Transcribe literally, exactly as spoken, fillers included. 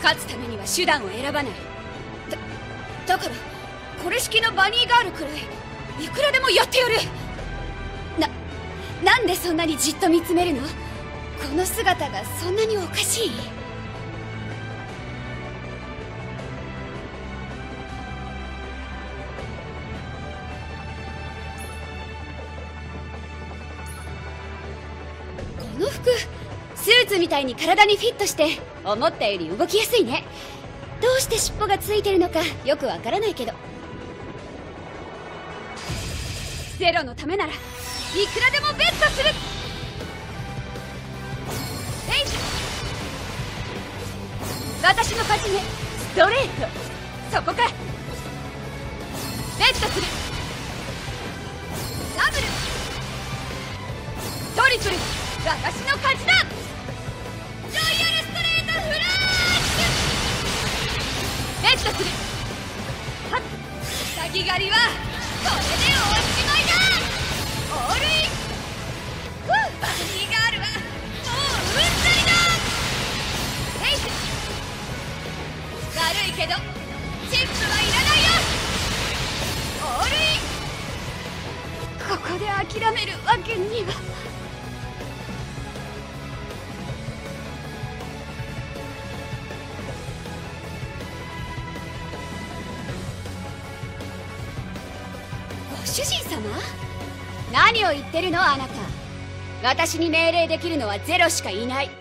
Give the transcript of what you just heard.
勝つためには手段を選ばない。だだからこれ式のバニーガールくらいいくらでもやってやる。ななんでそんなにじっと見つめるの？この姿がそんなにおかしい？この服スーツみたいに体にフィットして思ったより動きやすいね。どうして尻尾がついてるのかよくわからないけど、ゼロのためならいくらでもベットする。えい、私の勝ちね。ストレート、そこか。ベットする。ダブル、トリプル、私の勝ちだ。ロイヤルストレートフラッシュ。ベットする。はっ、下着狩りはこれでおしまいだ。オールイン。ふう、バニーガールはもううんざりだ。レイス、悪いけどチップはいらないよ。オールイン。ここで諦めるわけには。主人様、何を言ってるのあなた。私に命令できるのはゼロしかいない。